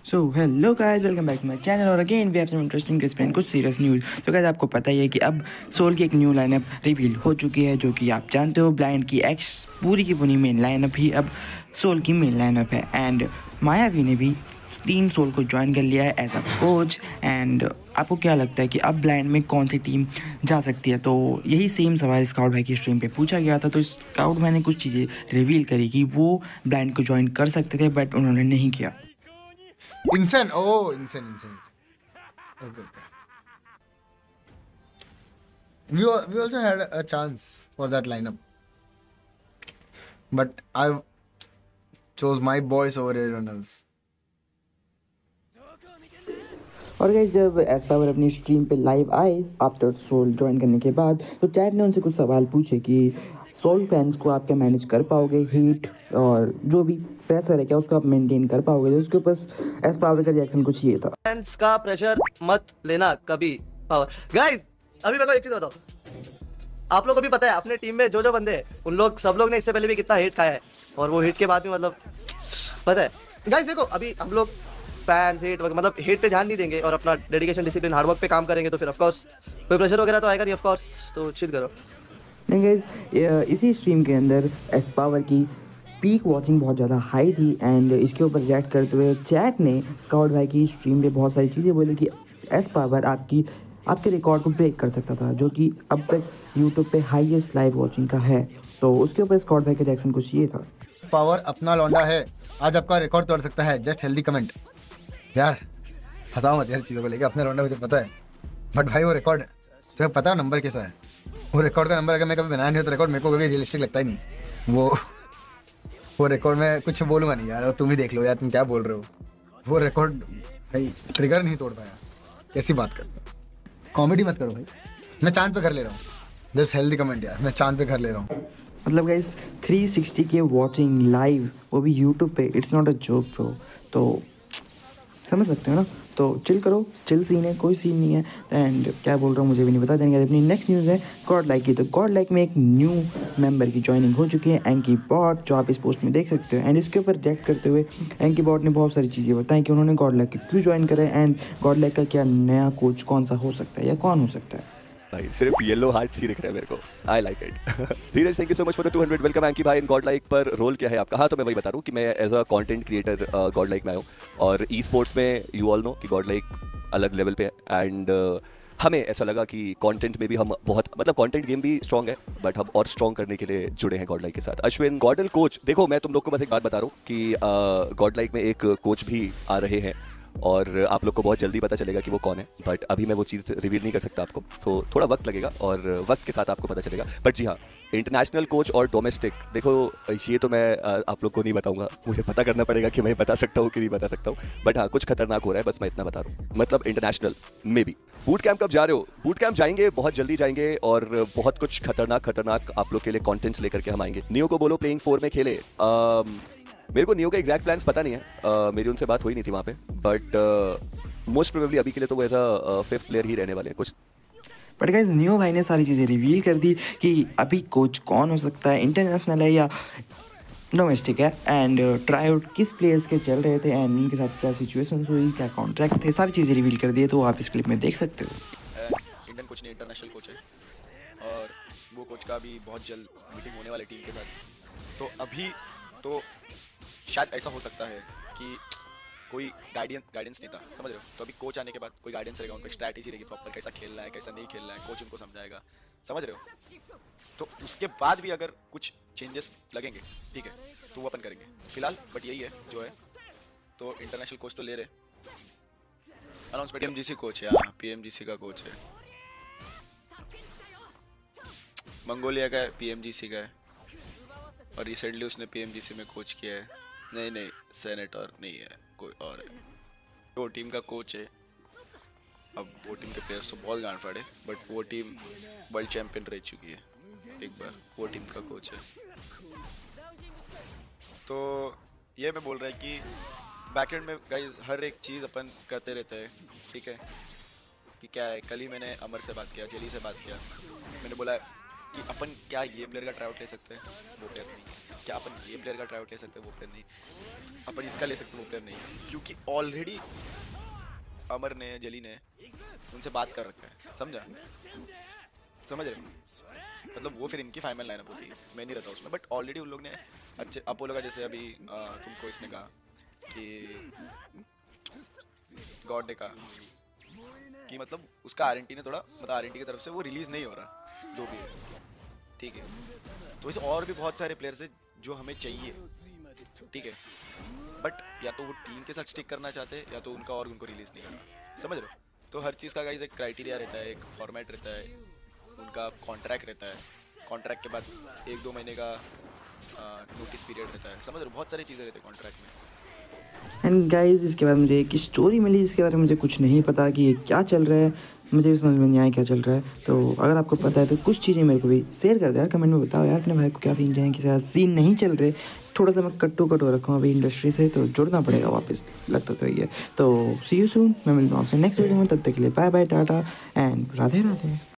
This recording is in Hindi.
So hello guys, welcome back to my channel और again we have some interesting crisp and कुछ सीरियस न्यूज़। तो गाइस, आपको पता ही है कि अब सोल की एक न्यू लाइनअप रिवील हो चुकी है, जो कि आप जानते हो ब्लाइंड की एक्स पूरी की पूरी मेन लाइनअप ही अब सोल की मेन लाइनअप है। एंड मायावी ने भी टीम सोल को ज्वाइन कर लिया है एज अ कोच। एंड आपको क्या लगता है कि अब ब्लाइंड में कौन सी टीम जा सकती है? तो यही सेम सवाल स्काउट भाई की स्ट्रीम पे पूछा गया था। तो स्काउट भाई ने कुछ चीज़ें रिवील करी कि वो ब्लाइंड को ज्वाइन कर सकते थे, बट उन्होंने नहीं किया। Insane. Oh, insane. Okay. We also had a chance for that lineup, but I chose my boys over everyone else. और गाइस, जब एस पावर अपनी स्ट्रीम पे लाइव आए आफ्टर सोल ज्वाइन करने के बाद, तो चैट ने उनसे कुछ सवाल पूछे कि सोल फैंस को आप क्या मैनेज कर पाओगे, हीट और जो भी प्रेशर है क्या उसको आप मेंटेन कर पाओगे? तो उसके ऊपर एस पावर का रिएक्शन कुछ ये था। फैंस का प्रेशर मत लेना कभी पावर। गाइस अभी मेरे को एक चीज बताओ, आप लोग को भी पता है अपने टीम में जो बंदे हैं उन लोग सब लोग ने इससे पहले भी कितना हेट खाया है, और वो हेट के बाद भी मतलब पता है। गाइस देखो, अभी हम लोग फैंस हेट मतलब हेट पे ध्यान नहीं देंगे और अपना डेडिकेशन डिसिप्लिन हार्डवर्क पे काम करेंगे, तो फिर ऑफकोर्स कोई प्रेशर वगैरह तो आएगा नहीं ऑफकोर्स। तो चिल करो। नहीं गाइस, इसी स्ट्रीम के अंदर एस पावर की पीक वॉचिंग बहुत ज़्यादा हाई थी। एंड इसके ऊपर रिएक्ट करते हुए चैट ने स्काउट भाई की स्ट्रीम पे बहुत सारी चीज़ें बोली कि एस पावर आपके रिकॉर्ड को ब्रेक कर सकता था, जो कि अब तक यूट्यूब पे हाईएस्ट लाइव वॉचिंग का है। तो उसके ऊपर स्काउट भाई का रिएक्शन कुछ ये था। पावर अपना लौंडा है, आज आपका रिकॉर्ड तोड़ सकता है। Just healthy comment. यार फंसाओ मत यार चीज़ों को लेके, अपने लौंडा मुझे पता है, बट भाई वो रिकॉर्ड तुम्हें पता है नंबर कैसा है? वो रिकॉर्ड का नंबर अगर मैं कभी बनाया नहीं हो तो रिकॉर्ड मेरे को कभी रियलिस्टिक लगता ही नहीं। वो रिकॉर्ड में कुछ बोलूँगा नहीं यार, तुम ही देख लो यार, तुम क्या बोल रहे हो। वो रिकॉर्ड भाई ट्रिगर नहीं तोड़ पाया। कैसी बात करते हो? कॉमेडी मत करो भाई। मैं चांद पे घर ले रहा हूँ। जस्ट हेल्दी कमेंट यार, मैं चांद पे घर ले रहा हूँ। मतलब गाइस 360 के वॉचिंग लाइव, वो भी यूट्यूब पे, it's not a joke bro. तो समझ सकते हो ना? तो चिल करो, चिल सीन है, कोई सीन नहीं है। एंड क्या बोल रहा हूँ मुझे भी नहीं पता। देंगे अपनी नेक्स्ट न्यूज़ है गॉड लाइक की। तो गॉड लाइक में एक न्यू मेंबर की ज्वाइनिंग हो चुकी है, एंकी बॉट, जो आप इस पोस्ट में देख सकते हो। एंड इसके ऊपर रिएक्ट करते हुए एंकी बॉट ने बहुत सारी चीज़ें बताई कि उन्होंने गॉड लाइक क्यों ज्वाइन करा है, एंड गॉड लाइक का क्या नया कोच कौन सा हो सकता है या कौन हो सकता है। भाई सिर्फ येलो हार्ट्स ही दिख रहे हैं मेरे को। I like it. Dheeraj, thank you so much for the 200। Welcome Anky भाई इन गॉड लाइक। पर रोल क्या है आपका? हाँ, तो मैं वही बता रहा हूँ कि मैं as a content creator God like में आया हूँ, और ई स्पोर्ट्स में यू ऑल नो कि गॉड लाइक अलग लेवल पे है। एंड हमें ऐसा लगा कि कंटेंट में भी हम बहुत मतलब कंटेंट गेम भी स्ट्रॉन्ग है, बट हम और स्ट्रॉन्ग करने के लिए जुड़े हैं गॉड लाइक के साथ। अश्विन गॉडल कोच, देखो मैं तुम लोग को बस एक बात बता रहा हूँ कि गॉड लाइक में एक कोच भी आ रहे हैं, और आप लोग को बहुत जल्दी पता चलेगा कि वो कौन है। बट अभी मैं वो चीज़ रिवील नहीं कर सकता आपको, तो थोड़ा वक्त लगेगा और वक्त के साथ आपको पता चलेगा। बट जी हाँ, इंटरनेशनल कोच और डोमेस्टिक, देखो ये तो मैं आप लोग को नहीं बताऊंगा, मुझे पता करना पड़ेगा कि मैं बता सकता हूँ कि नहीं बता सकता हूँ। बट हाँ, कुछ खतरनाक हो रहा है, बस मैं इतना बता रहा हूँ। मतलब इंटरनेशनल में भी। बूट कैंप कब जा रहे हो? बूट कैंप जाएंगे, बहुत जल्दी जाएंगे, और बहुत कुछ खतरनाक आप लोग के लिए कॉन्टेंट्स लेकर के हम आएंगे। नियो को बोलो प्लेइंग 4 में खेले। मेरे को नियो का एग्जैक्ट प्लान्स पता नहीं है, मेरी उनसे बात हुई नहीं थी वहाँ पे, बट मोस्ट प्रोबेबली अभी के लिए तो वो एज अ 5th प्लेयर ही रहने वाले हैं कुछ। बट गाइज, नियो भाई ने सारी चीज़ें रिवील कर दी कि अभी कोच कौन हो सकता है, इंटरनेशनल है या डोमेस्टिक है, एंड ट्राई आउट किस प्लेयर्स के चल रहे थे, एंड उनके साथ क्या सिचुएशंस हुई, क्या कॉन्ट्रैक्ट थे, सारी चीज़ें रिवील कर दी। तो आप इस क्लिप में देख सकते हो। इंडियन कोच नहीं, इंटरनेशनल कोच है, और वो कोच का भी बहुत जल्द मीटिंग होने वाली टीम के साथ। तो अभी तो शायद ऐसा हो सकता है कि कोई गाइडेंस नहीं था, समझ रहे हो? तो अभी कोच आने के बाद कोई गाइडेंस रहेगा, उनकी स्ट्रैटेजी रहेगी प्रॉपर, कैसा खेलना है कैसा नहीं खेलना है, कोच उनको समझाएगा, समझ रहे हो? तो उसके बाद भी अगर कुछ चेंजेस लगेंगे, ठीक है, तो वो अपन करेंगे। फिलहाल बट यही है जो है। तो इंटरनेशनल कोच तो ले रहे अनाउंसमेंट, पीएमजीसी कोच है, हाँ पीएमजीसी का कोच है, मंगोलिया का है, पीएमजीसी का है, और रिसेंटली उसने पीएमजीसी में कोच किया है। नहीं सेनेटर नहीं है, कोई और है। वो टीम का कोच है। अब वो टीम के प्लेयर्स तो बहुत गांड फाड़े, बट वो टीम वर्ल्ड चैंपियन रह चुकी है एक बार, वो टीम का कोच है। तो ये मैं बोल रहा है कि बैकएंड में गाइस हर एक चीज़ अपन करते रहते हैं, ठीक है? कि क्या है, कल ही मैंने अमर से बात किया, जेली से बात किया, मैंने बोला कि अपन क्या ये प्लेयर का ट्राई आउट ले सकते हैं, वो प्लेयर नहीं। क्या अपन ये प्लेयर का ट्राई आउट ले सकते हैं, वो प्लेयर नहीं, अपन इसका ले सकते हैं, वो प्लेयर नहीं, क्योंकि ऑलरेडी अमर ने, जली ने उनसे बात कर रखा है, समझा, समझ रहे हो? मतलब वो फिर इनकी फाइनल लाइनअप होती है, मैं नहीं रहता उसमें, बट ऑलरेडी उन लोग ने अच्छे अपोलो का, जैसे अभी तुमको इसने कहा कि गॉड ने कहा कि मतलब उसका आरएनटी ने थोड़ा, मतलब आरएनटी की तरफ से वो रिलीज नहीं हो रहा, जो भी है, ठीक है। तो ऐसे और भी बहुत सारे प्लेयर्स हैं जो हमें चाहिए, ठीक है, बट या तो वो टीम के साथ स्टिक करना चाहते हैं, या तो उनका और उनको रिलीज नहीं करना, समझ रहे हो? तो हर चीज़ का गाइस एक क्राइटेरिया रहता है, एक फॉर्मेट रहता है, उनका कॉन्ट्रैक्ट रहता है, कॉन्ट्रैक्ट के बाद 1-2 महीने का नोटिस पीरियड रहता है, समझ रहे हो? बहुत सारी चीज़ें रहती है कॉन्ट्रैक्ट में। एंड गाइस इसके बाद मुझे एक स्टोरी मिली, इसके बारे में मुझे कुछ नहीं पता कि ये क्या चल रहा है, मुझे भी समझ में नहीं आया क्या चल रहा है। तो अगर आपको पता है तो कुछ चीज़ें मेरे को भी शेयर कर दो यार, कमेंट में बताओ यार अपने भाई को क्या सीन है, किसी सीन नहीं चल रहे। थोड़ा सा मैं कट्टू कट हो रखा हूँ अभी इंडस्ट्री से, तो जुड़ना पड़ेगा वापस, लगता तो ये। तो सी यू सून, मैं मिलता हूँ आपसे नेक्स्ट वीडियो में, तब तक के लिए bye bye, tata and Radhe Radhe.